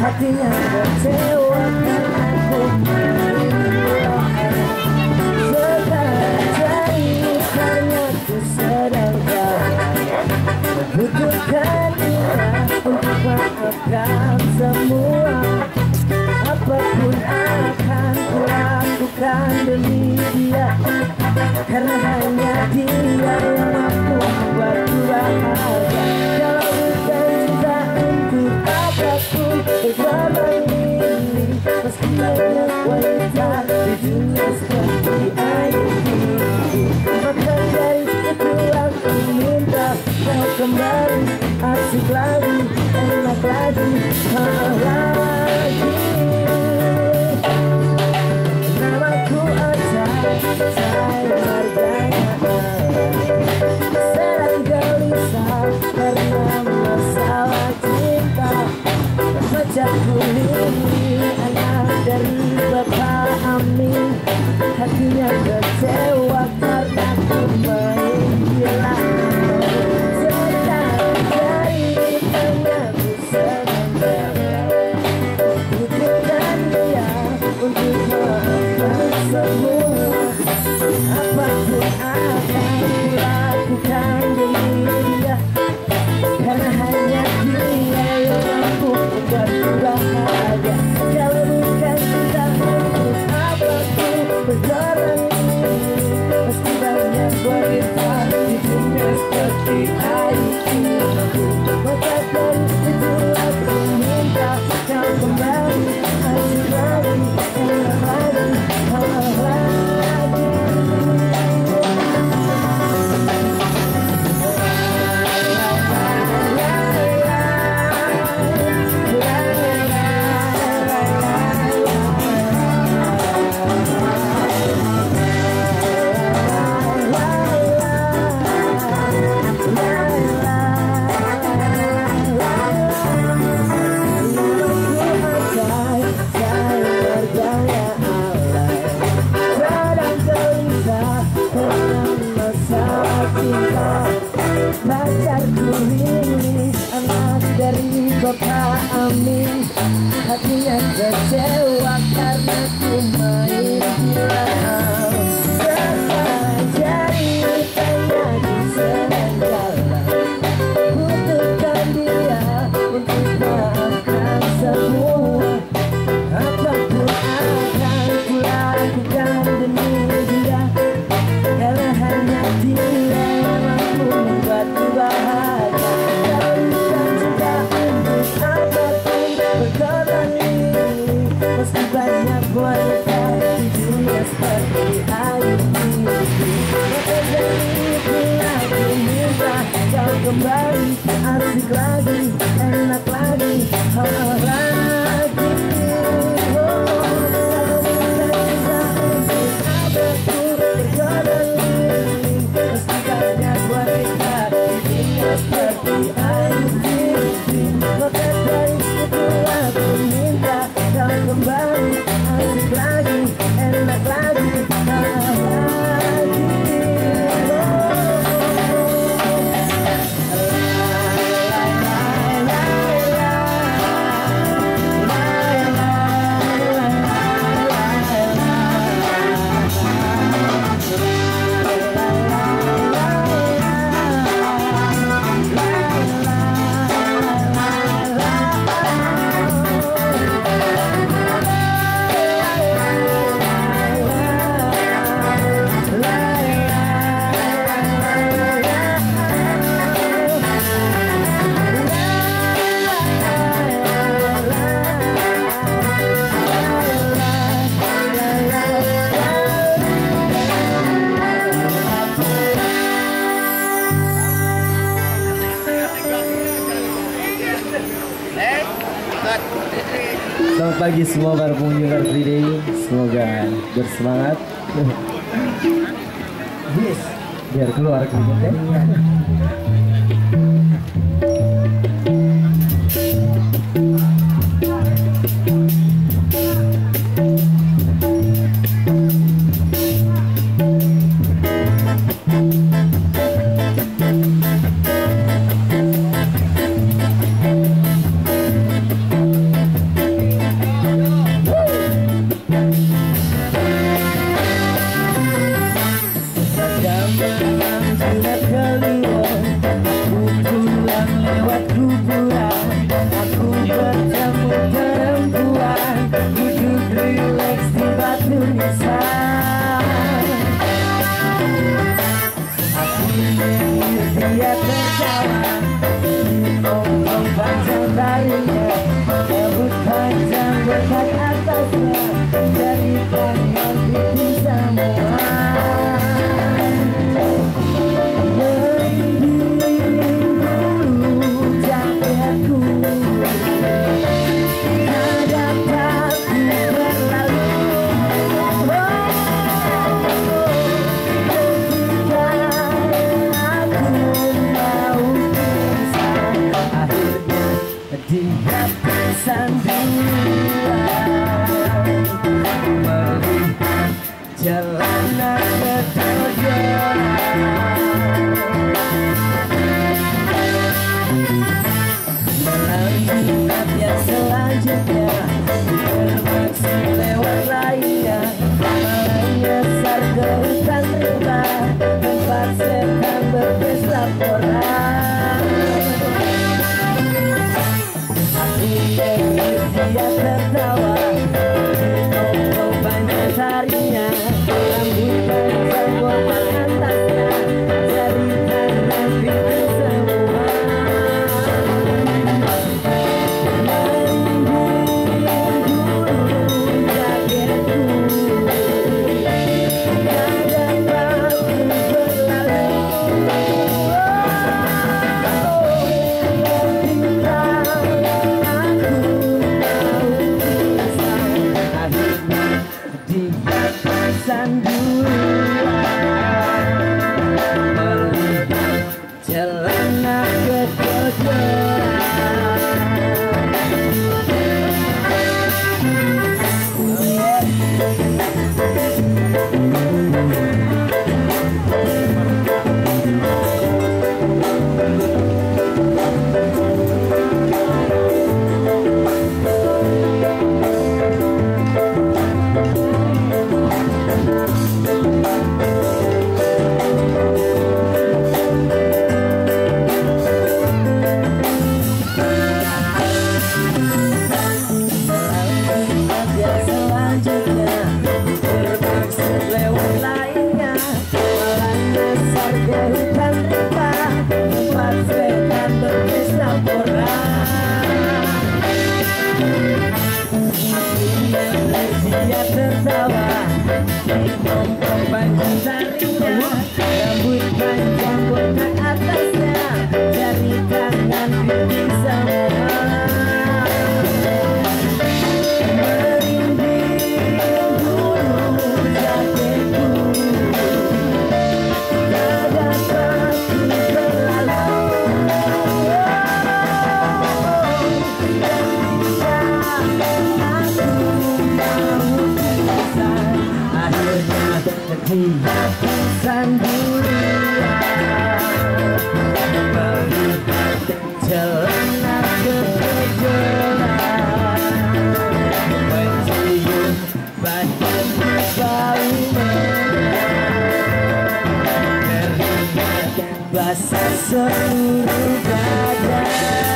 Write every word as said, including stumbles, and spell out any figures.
hatinya kecewa karena ku segala ceritanya ku sedang butuhkan dia untuk maafkan semua. Apapun akan ku lakukan demi dia, karena hanya dia yang mampu membuatku bahagia. Kalau bukan cinta untuk apapun berkorban ini, meski banyak wanita di dunia seperti air ini. Maka dari itu aku minta kau kembali, asik lagi, enak lagi, mahal lagi. Namaku Ajay, saya harganya sedang gelisah karena masalah cinta. Pacarku ini anak dari Bapak Amin, hatinya kecewa karena ku main gila. Sedang ceritanya ku sedang galau, butuhkan dia untuk maafkan semua. Apapun akan ku lakukan demi dia, karena hanya dia yang mampu membuatku bahagia. Kalau bukan cinta untuk apapun berkorban ini, meski banyak wanita di dunia seperti air ini. Maka dari itu aku minta kau kembali, asik lagi, enak lagi, mahal lagi. Pacarku ini anak dari Bapak Amin, hatinya kecewa karena ku main gila. Segala ceritanya ku sedang galau, butuhkan dia untuk maafkan semua. Apapun akan ku lakukan demi dia, karena hanya dia yang mampu membuatku bahagia. Kalau bukan cinta untuk apapun berkorban ini, meski banyak wanita di dunia seperti air ini. Maka dari itu aku minta kau kembali, asik lagi, enak lagi, mahal lagi. Kalau bukan cinta untuk apapun berkorban ini, meski banyak wanita di dunia seperti air ini. Maka dari itu aku minta kau kembali, asik lagi, enak lagi, mahal lagi. Selamat pagi semua para pengunjung Car Free Day, semoga bersemangat. Yes, biar keluar keringetnya. Jalanan ketujuan melalui yang selanjutnya bermaksud lewat lainnya menyasar ke hutan rimba tempat setan berpesta pora. Aku dengar dia tertawa ngomong banyak harinya. Rambut panjang botak atasnya jadi tangan pintu semua. Merinding dulu jaketku, tak dapat berlalu. Ketika aku mau bisa, akhirnya dia sanduan melihat celana kekodoran. Dia tertawa, ngomong banyak harinya, rambut panjang botak atasnya, jari tangan pipi semua. Merinding dulu jaketku, tak dapat berlalu. Dia sanduan melihat celana kekodoran, mencium badan bau menyengat, keringat basah seluruh badan.